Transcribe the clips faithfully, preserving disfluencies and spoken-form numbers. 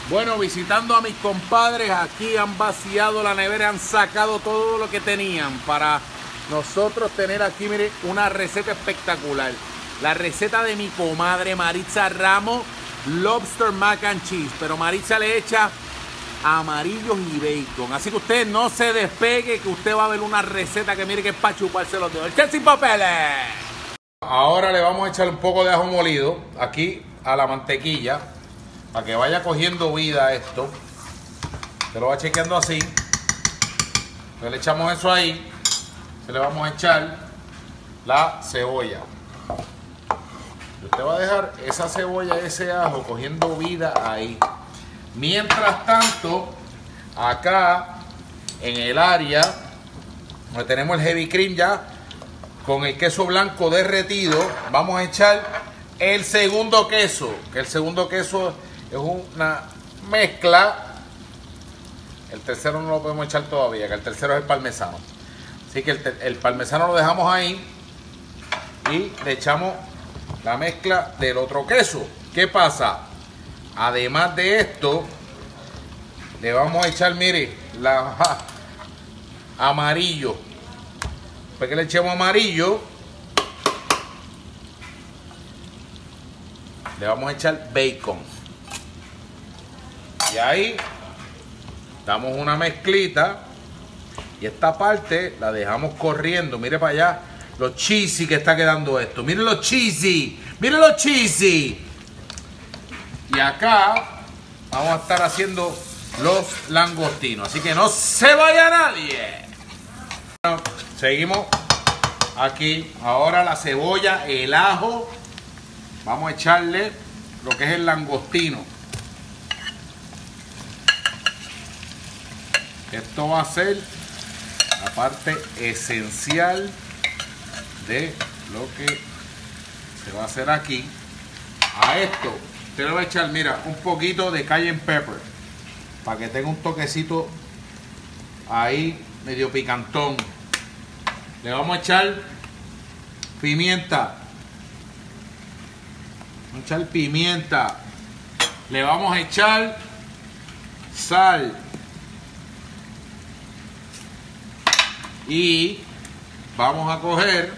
Bueno, visitando a mis compadres, aquí han vaciado la nevera, han sacado todo lo que tenían para nosotros tener aquí, mire, una receta espectacular. La receta de mi comadre Maritza Ramos, Lobster Mac and Cheese. Pero Maritza le echa amarillos y bacon. Así que usted no se despegue, que usted va a ver una receta que mire que es para chuparse los dedos. ¡Echen sin papeles! Ahora le vamos a echar un poco de ajo molido aquí a la mantequilla, para que vaya cogiendo vida esto. Se lo va chequeando así. Entonces le echamos eso ahí. Se le vamos a echar la cebolla. Y usted va a dejar esa cebolla y ese ajo cogiendo vida ahí. Mientras tanto, acá en el área donde tenemos el heavy cream ya con el queso blanco derretido, vamos a echar el segundo queso. Que el segundo queso es una mezcla. El tercero no lo podemos echar todavía, que el tercero es el parmesano. Así que el, el parmesano lo dejamos ahí y le echamos la mezcla del otro queso. ¿Qué pasa? Además de esto, le vamos a echar, mire, la ja, amarillo. Después que le echemos amarillo, le vamos a echar bacon. Y ahí damos una mezclita y esta parte la dejamos corriendo. Mire para allá lo cheesy que está quedando esto. Miren lo cheesy, miren lo cheesy. Y acá vamos a estar haciendo los langostinos. Así que no se vaya nadie. Bueno, seguimos aquí. Ahora la cebolla, el ajo. Vamos a echarle lo que es el langostino. Esto va a ser la parte esencial de lo que se va a hacer aquí. A esto usted le va a echar, mira, un poquito de cayenne pepper para que tenga un toquecito ahí medio picantón. Le vamos a echar pimienta. Vamos a echar pimienta. Le vamos a echar sal. Y vamos a coger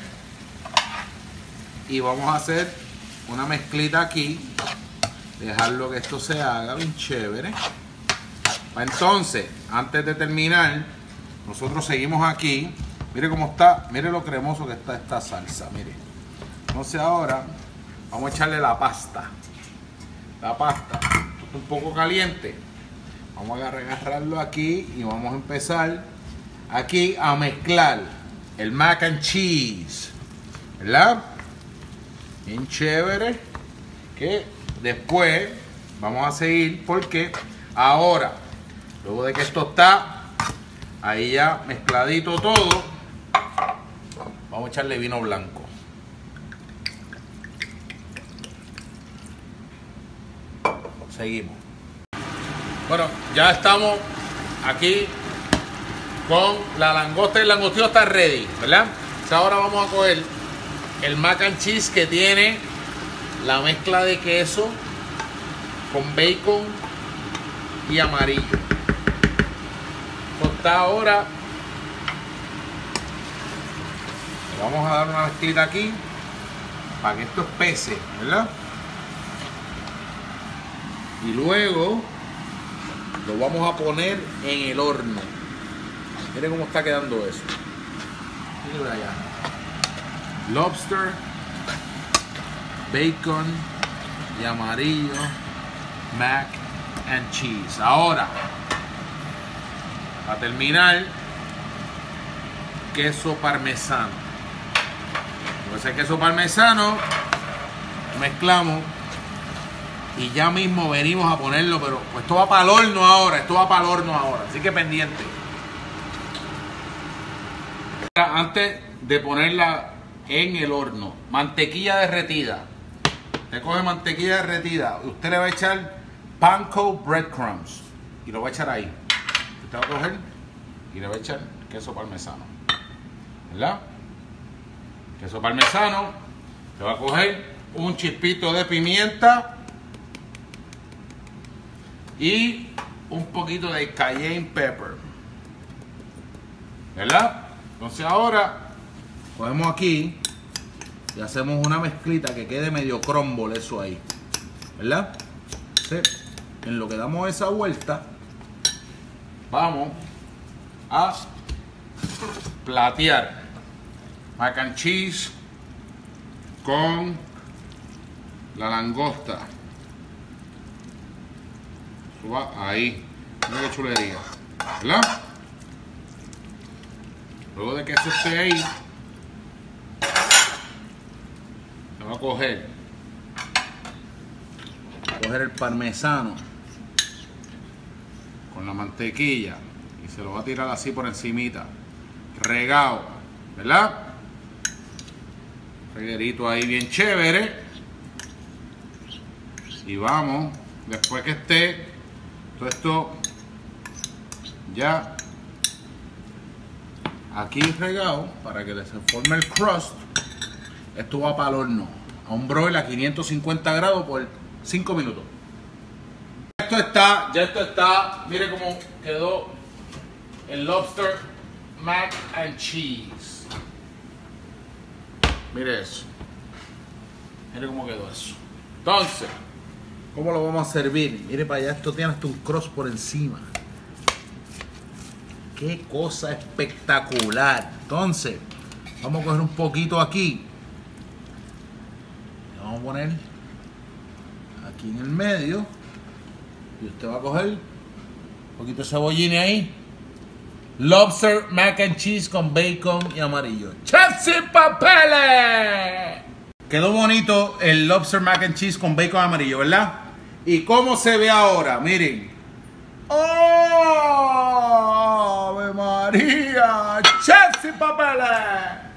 y vamos a hacer una mezclita aquí. Dejarlo que esto se haga bien chévere. Entonces, antes de terminar, nosotros seguimos aquí. Mire cómo está, mire lo cremoso que está esta salsa, mire. Entonces ahora vamos a echarle la pasta. La pasta. Esto está un poco caliente. Vamos a agarrarlo aquí y vamos a empezar aquí a mezclar el mac and cheese, ¿verdad? Bien chévere. Que después vamos a seguir porque ahora, luego de que esto está ahí ya mezcladito todo, vamos a echarle vino blanco. Seguimos. Bueno, ya estamos aquí con la langosta y el langostino está ready, ¿verdad? Entonces ahora vamos a coger el mac and cheese que tiene la mezcla de queso con bacon y amarillo. Esto está ahora. Le vamos a dar una mezclita aquí para que esto espese, ¿verdad? Y luego lo vamos a poner en el horno. Miren cómo está quedando eso. Miren allá. Lobster, bacon y amarillo, mac and cheese. Ahora, para terminar, queso parmesano. Con ese queso parmesano mezclamos y ya mismo venimos a ponerlo, pero pues esto va para el horno ahora, esto va para el horno ahora, así que pendiente. Antes de ponerla en el horno, mantequilla derretida. Usted coge mantequilla derretida, usted le va a echar panko breadcrumbs y lo va a echar ahí. Usted va a coger y le va a echar queso parmesano, ¿verdad? Queso parmesano, le va a coger un chispito de pimienta y un poquito de cayenne pepper, ¿verdad? Entonces ahora cogemos aquí y hacemos una mezclita que quede medio crumble eso ahí, ¿verdad? Entonces, en lo que damos esa vuelta, vamos a platear mac and cheese con la langosta. Suba ahí, mira qué chulería, ¿verdad? Luego de que eso esté ahí, se va a coger, a coger el parmesano con la mantequilla y se lo va a tirar así por encimita, regado, ¿verdad? Reguerito ahí bien chévere. Y vamos, después que esté todo esto ya aquí regado, para que se forme el crust, esto va para el horno a un broil a quinientos cincuenta grados por cinco minutos. Esto está, ya esto está, mire cómo quedó el lobster mac and cheese. Mire eso, mire cómo quedó eso. Entonces, ¿cómo lo vamos a servir? Mire para allá, esto tiene hasta un crust por encima. Qué cosa espectacular. Entonces, vamos a coger un poquito aquí. Le vamos a poner aquí en el medio. Y usted va a coger un poquito de cebollín ahí. Lobster mac and cheese con bacon y amarillo. ¡Chefs y papeles! Quedó bonito el lobster mac and cheese con bacon amarillo, ¿verdad? ¿Y cómo se ve ahora? Miren. ¡Oh! ¡Ave María! ¡Chefs y papeles!